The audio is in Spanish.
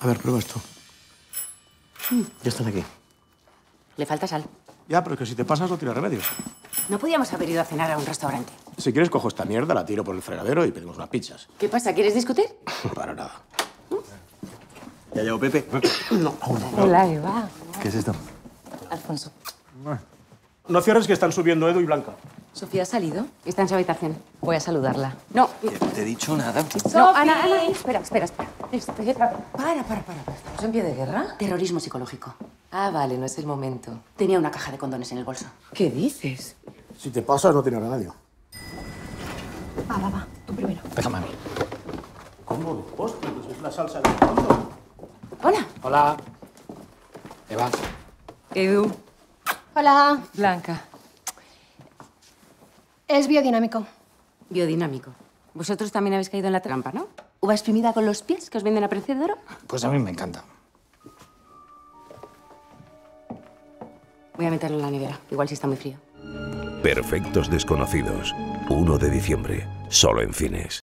A ver, prueba esto. Ya están aquí. Le falta sal. Ya, pero es que si te pasas no tiene remedio. No podíamos haber ido a cenar a un restaurante. Si quieres, cojo esta mierda, la tiro por el fregadero y pedimos unas pizzas. ¿Qué pasa? ¿Quieres discutir? Para nada. ¿Ya llegó Pepe? No, aún no. Hola, Eva. ¿Qué es esto? Alfonso. No cierres, que están subiendo Edu y Blanca. ¿Sofía ha salido? Está en su habitación. Voy a saludarla. No, No te he dicho nada. no, Ana, espera. Espera. Para. ¿Estamos en pie de guerra? Terrorismo psicológico. Ah, vale, no es el momento. Tenía una caja de condones en el bolso. ¿Qué dices? Si te pasas no tiene remedio. Va, tú primero. Déjame a mí. ¿Cómo? Hostia, pues es la salsa del fondo. Hola. Hola. Eva. Edu. Hola, Blanca. es biodinámico. Biodinámico. Vosotros también habéis caído en la trampa, ¿no? ¿Uva exprimida con los pies que os venden a precio de oro? Pues a mí me encanta. Voy a meterlo en la nevera. Igual si está muy frío. Perfectos desconocidos. 1 de diciembre. Solo en cines.